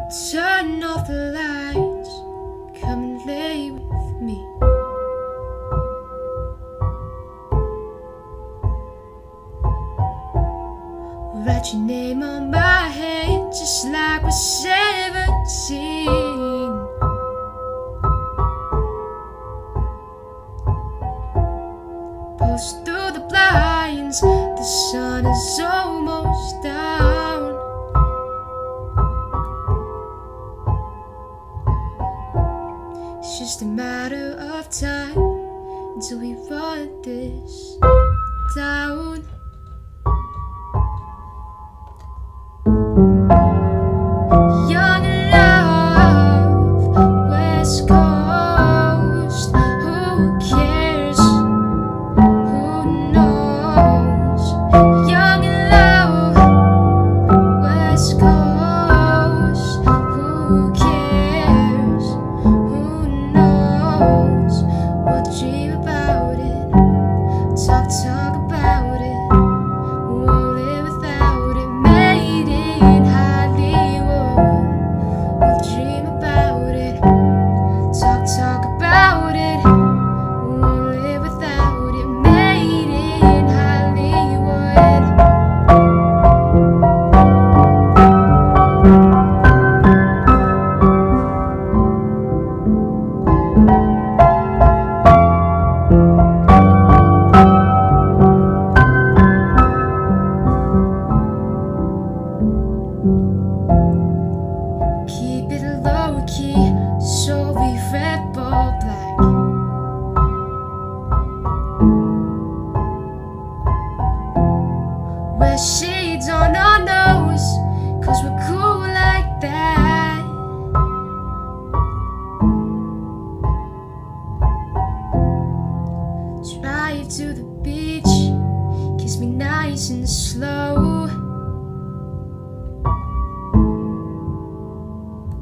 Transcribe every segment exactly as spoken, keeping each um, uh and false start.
Turn off the lights, come and lay with me. Write your name on my hand, just like we're seventeen. Post through the blinds, the sun is almost down. It's just a matter of time until we run this down. Young love, West Coast, who cares? Who knows? Young love, West Coast, who cares? Who knows? We'll dream about it, talk, talk about it. Won't live without it, made in Hollywood. We'll dream about it, talk, talk about it. Won't live without it, made in Hollywood. Keep it low key, so we rebel black. Wear shades on our nose, cause we're cool like that. Drive to the beach, kiss me nice and slow.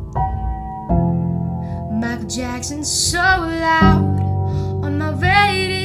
Michael Jackson so loud on my radio.